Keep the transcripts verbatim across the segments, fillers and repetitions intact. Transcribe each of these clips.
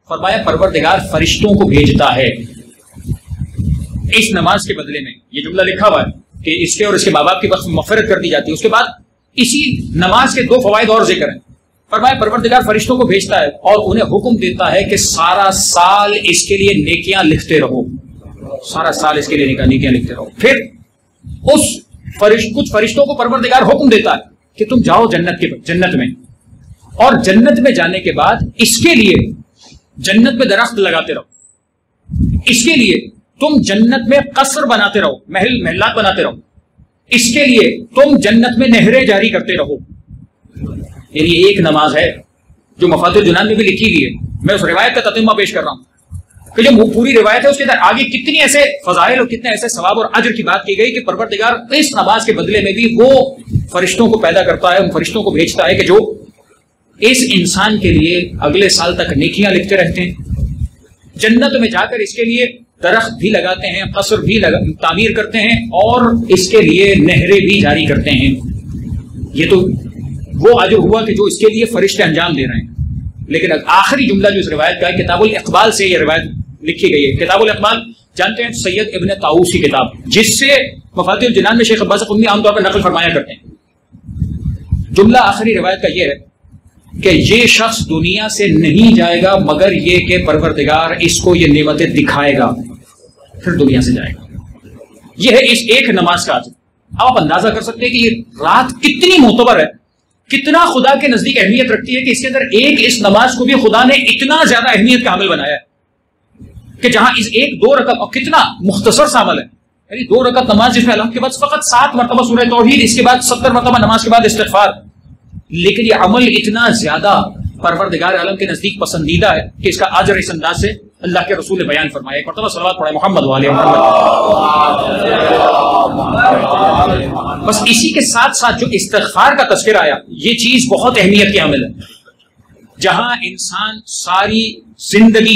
فرمایا پروردگار فرشتوں کو بھیجتا ہے اس نماز کے بدلے میں. یہ جملہ لکھا ہوا ہے کہ اس کے اور اس کے ماں باپ کی وقت مغفرت کر دی جاتی ہے. اس کے بعد اسی نماز کے دو فوائد اور ذکر ہیں. فرمایا پروردگار فرشتوں کو بھیجتا ہے اور انہیں حکم دیتا ہے کہ سارا سال اس کے لیے نیکیاں لکھتے رہو, سارا سال اس کے لیے نیکیاں لکھتے رہو. پھر اس فرشت کچھ فرشتوں کو پروردگار حکم دیتا ہے کہ تم جاؤ جنت کے جنت میں, اور جنت میں جانے کے بعد اس کے لیے جنت میں درخت لگاتے رہو, اس کے لیے تم جنت میں قصر بناتے رہو, محل محلات بناتے رہو, اس کے لیے تم جنت میں نہریں جاری کرتے رہو. یعنی ایک نماز ہے جو مفاتیح الجنان میں بھی لکھی ہوئی ہے. میں اس روایت کا تتمہ پیش کر رہا ہوں کہ جو پوری روایت ہے اس کے اندر آگے کتنی ایسے فضائل اور کتنے ایسے ثواب اور اجر کی بات کی گئی کہ پروردگار اس نماز کے بدلے میں بھی وہ فرشتوں کو پیدا کرتا ہے, ان فرشتوں کو بھیجتا ہے کہ جو اس انسان کے لیے اگلے سال تک نیکیاں لکھتے رہتے ہیں. جنت میں جا کر اس کے لیے درخت بھی لگاتے ہیں, قصر بھی لگا, تعمیر کرتے ہیں, اور اس کے لیے نہریں بھی جاری کرتے ہیں. یہ تو وہ اجر ہوا کہ جو اس کے لیے فرشتے انجام دے رہے ہیں. لیکن آخری جملہ جو اس روایت کا ہے, کتاب الاقبال سے یہ روایت لکھی گئی ہے. کتاب الاقبال جانتے ہیں سید ابن طاؤس کی کتاب, جس سے مفاتیح الجنان میں شیخ عباس قمی عام طور پر نقل فرمایا کرتے ہیں. جملہ آخری روایت کا یہ ہے کہ یہ شخص دنیا سے نہیں جائے گا مگر یہ کہ پروردگار اس کو یہ نعمتیں دکھائے گا, پھر دنیا سے جائے گا. یہ ہے اس ایک نماز کا اجر. آپ اندازہ کر سکتے ہیں کہ یہ رات کتنی معتبر ہے, کتنا خدا کے نزدیک اہمیت رکھتی ہے, کہ اس کے اندر ایک اس نماز کو بھی خدا نے اتنا زیادہ اہمیت کا عمل بنایا ہے کہ جہاں اس ایک دو رکعت, اور کتنا مختصر سا عمل ہے, یعنی دو رکعت نماز جس میں الحمد کے بعد فقط سات مرتبہ سورہ توحید, اس کے بعد ستر مرتبہ نماز کے بعد استغفار. لیکن یہ عمل اتنا زیادہ پروردگار عالم کے نزدیک پسندیدہ ہے کہ اس کا اجر اس انداز سے اللہ کے رسول نے بیان فرمایا. ایک مرتبہ صلوات پڑھیں محمد وعلی محمد. بس اسی کے ساتھ ساتھ جو استغفار کا تذکرہ آیا, یہ چیز بہت اہمیت کی عمل ہے. جہاں انسان ساری زندگی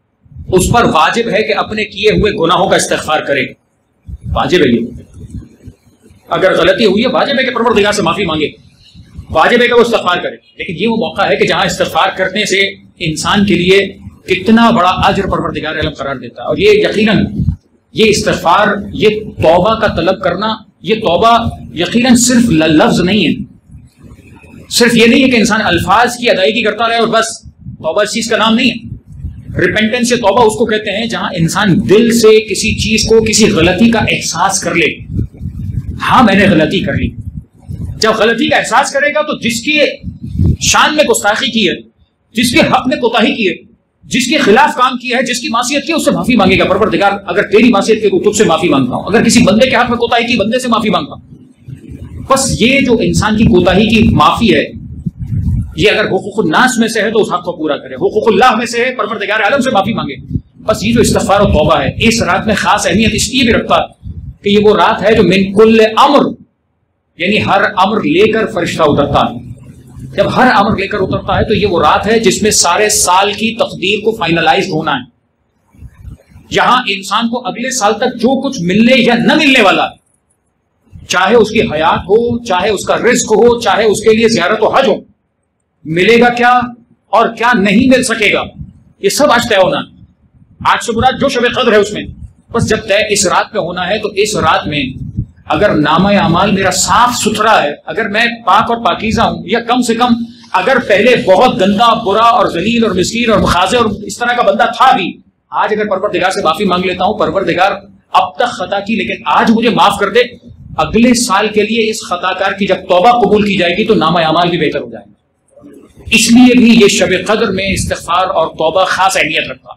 اس پر واجب ہے کہ اپنے کیے ہوئے گناہوں کا استغفار کرے, واجب ہے یہ. اگر غلطی ہوئی ہے واجب ہے کہ پروردگار سے معافی مانگے, واجب ہے کہ وہ استغفار کرے. لیکن یہ وہ موقع ہے کہ جہاں استغفار کرنے سے انسان کے لیے کتنا بڑا اجر پروردگار عالم قرار دیتا ہے. اور یہ یقیناً یہ استغفار, یہ توبہ کا طلب کرنا, یہ توبہ یقیناً صرف لفظ نہیں ہے, صرف یہ نہیں ہے کہ انسان الفاظ کی ادائیگی کرتا رہے اور بس. توبہ اس چیز کا نام نہیں ہے. ریپینٹنس یا توبہ اس کو کہتے ہیں جہاں انسان دل سے کسی چیز کو, کسی غلطی کا احساس کر لے, ہاں میں نے غلطی کر لی. جب غلطی کا احساس کرے گا تو جس کی شان میں گستاخی کی ہے, جس کے حق میں کوتاہی کی ہے, جس کے خلاف کام کیا ہے, جس کی معصیت کی, اس سے معافی مانگے گا. پروردگار اگر تیری معصیت کی تو تجھ سے معافی مانگتا ہوں, اگر کسی بندے کے حق میں کوتاہی کی بندے سے معافی مانگتا ہوں. بس یہ جو انسان کی کوتاہی کی معافی ہے, یہ اگر حقوق الناس میں سے ہے تو اس حق کو پورا کرے, حقوق اللہ میں سے ہے پروردگار عالم سے معافی مانگے. بس یہ جو استغفار و توبہ ہے اس رات میں خاص اہمیت اس لیے بھی رکھتا ہے کہ یہ وہ رات ہے جو من کل امر, یعنی ہر امر لے کر فرشتہ اترتا ہے. جب ہر امر لے کر اترتا ہے تو یہ وہ رات ہے جس میں سارے سال کی تقدیر کو فائنلائز ہونا ہے. یہاں انسان کو اگلے سال تک جو کچھ ملنے یا نہ ملنے والا ہے, چاہے اس کی حیات ہو, چاہے اس کا رزق ہو, چاہے اس کے لیے زیارت و حج ہو, ملے گا کیا اور کیا نہیں مل سکے گا, یہ سب آج طے ہونا ہے. آج سے مراد جو شب قدر ہے اس میں, بس جب طے اس رات میں ہونا ہے تو اس رات میں اگر نامہ اعمال میرا صاف ستھرا ہے, اگر میں پاک اور پاکیزہ ہوں, یا کم سے کم اگر پہلے بہت گندا, برا اور ذلیل اور مسکین اور مخاذے اور اس طرح کا بندہ تھا بھی, آج اگر پروردگار سے معافی مانگ لیتا ہوں, پروردگار اب تک خطا کی لیکن آج مجھے معاف کر دے, اگلے سال کے لیے اس خطا کار کی جب توبہ قبول کی جائے گی تو نامہ اعمال بھی بہتر ہو جائے گا. اس لیے بھی یہ شب قدر میں استغفار اور توبہ خاص اہمیت رکھتا.